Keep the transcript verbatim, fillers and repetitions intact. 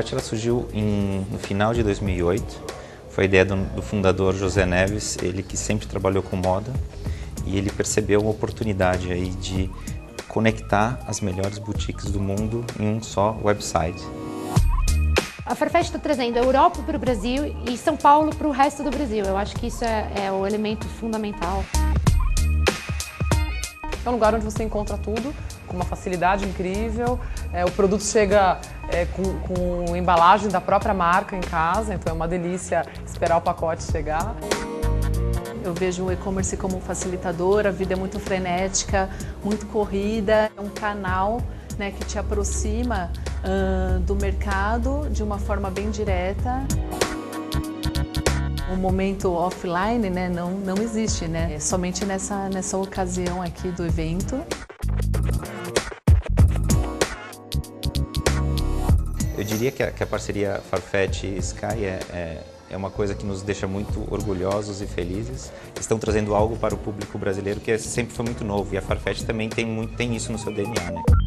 Farfetch ela surgiu em, no final de dois mil e oito. Foi a ideia do, do fundador José Neves, ele que sempre trabalhou com moda, e ele percebeu uma oportunidade aí de conectar as melhores boutiques do mundo em um só website. A Farfetch está trazendo a Europa para o Brasil e São Paulo para o resto do Brasil. Eu acho que isso é, é o elemento fundamental. É um lugar onde você encontra tudo, com uma facilidade incrível. É, o produto chega é, com, com embalagem da própria marca em casa, então é uma delícia esperar o pacote chegar. Eu vejo o e-commerce como um facilitador, a vida é muito frenética, muito corrida. É um canal, né, que te aproxima uh, do mercado de uma forma bem direta. O momento offline, né, não, não existe, né? É somente nessa, nessa ocasião aqui do evento. Eu diria que a, que a parceria Farfetch e Sky é, é, é uma coisa que nos deixa muito orgulhosos e felizes. Estão trazendo algo para o público brasileiro que é, sempre foi muito novo, e a Farfetch também tem, muito, tem isso no seu D N A, né?